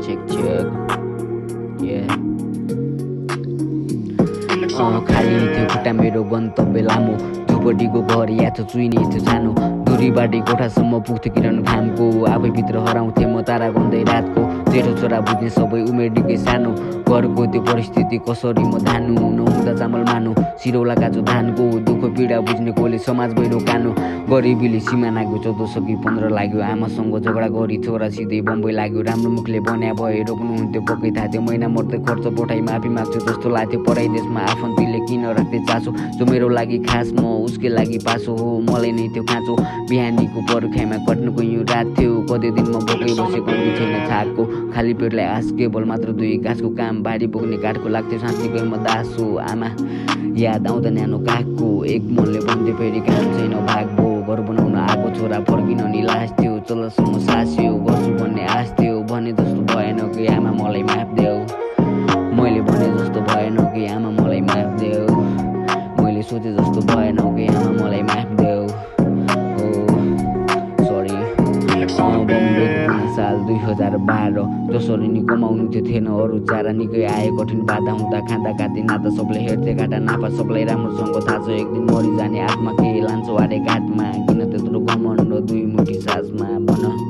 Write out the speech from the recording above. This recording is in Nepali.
check yeah खाली थियो खुट्टा मेरो गन्तव्य लामो दुपट्टिको घर या त चुइने थियो सानो दूरीबाटै कोठासम्म पुग्थ्यो किरण घामको आफैभित्र हराउँथे म तारा गन्दै रातको जेठो छोरा बुझ्ने सबै उमेरदेखि सानो घरको त्यो परिस्थिति कसरी म धानु नहुँदा चामल मानु सिरौला काचो धानको दुःख पीडा बुझ्ने कोले समाज भैरो कानो गरिबीले सीमा नाग्यो 14 सकी 15 लाग्यो आमासँग झगडा गरी छोरा सिधै बम्बई लाग्यो राम्रो मुखले बन्या भए रोक्नुहुन्थ्यो पक्कै थाहा थियो महिना मर्दै खर्च पठाइ माफी माग्छु जस्तो लाग्थ्यो पढाइ देशमा आफन्तले किन राख्दै चासो जो मेरो लागि खास म उसकै लागि पासो हो मलाई नै त्यो खाँचो बिहानीको पर्खाइमा कट्नुको यो रात थियो कति दिनमा बोकै बसेको छैन छाकको खाली पेटलाई आस केवल मात्र 2 गाँसको काम बारी बोक्ने काठको लाग्थ्यो साँच्चीकै म दासो आमा याद आउँदा न्यानो काखको एक मनले भन्थ्यो फेरि काम छैन भागको घर बनाउन आएको छोरा फर्किन नि लास थियो चलसम्म सास्यो गर्छु भन्ने आश थियो भने जस्तो भएन कि आमा मलाई माफ देऊ मैले भने जस्तो भएन कि आमा मलाई माफ देऊ मैले सोचे जस्तो भएन कि आमा मलाई माफ देऊ हो सरी बम्बईको साल 2012 जसरी नि कमाउनु थिएन अरू चारा निकै आए कठिन बाधा हुँदा खाँदा काटी नाता सबले हेर्थे काटा नापा सबलाई राम्रोसँग थाहा छ एक दिन मरि जाने आत्मा के लान्छौ अरे घाटमा किन त्यत्रो घमण्ड 2 मुठी सासमा भन